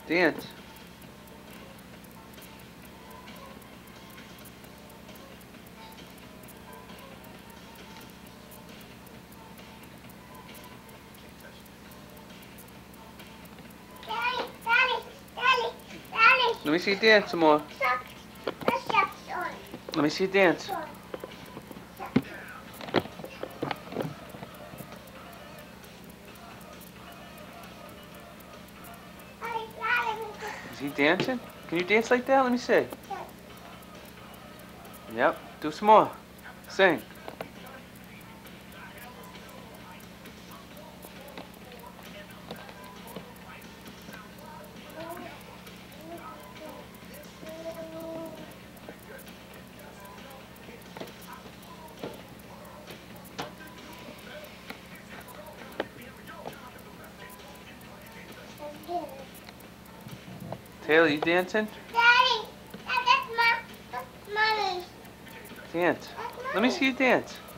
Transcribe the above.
Dance. Daddy, Daddy, Daddy, Daddy. Let me see you dance some more. Socks. The socks on. Let me see you dance. On. Is he dancing? Can you dance like that? Let me see. Yep. Do some more. Sing. Taylor, you dancing? Daddy, that's mommy. Dance. Let me see you dance.